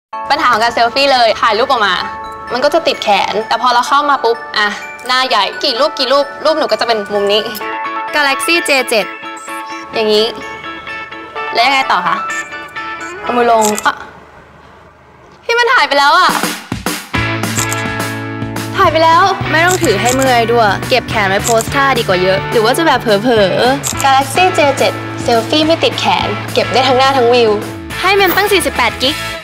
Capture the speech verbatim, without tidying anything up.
ปัญหาของการเซลฟี่เลยถ่ายรูปออกมามันก็จะติดแขนแต่พอเราเข้ามาปุ๊บอ่ะหน้าใหญ่กี่รูปกี่รูปรูปหนูก็จะเป็นมุมนี้ Galaxy เจ เจ็ดอย่างนี้แล้วยังไงต่อคะเอามือลงอ่ะพี่มันถ่ายไปแล้วอ่ะถ่ายไปแล้วไม่ต้องถือให้เมื่อยด้วยเก็บแขนไว้โพสท่าดีกว่าเยอะหรือว่าจะแบบเผลอๆ Galaxy เจ เจ็ด เซลฟี่ไม่ติดแขนเก็บได้ทั้งหน้าทั้งวิวให้มันตั้งสี่สิบแปดกิก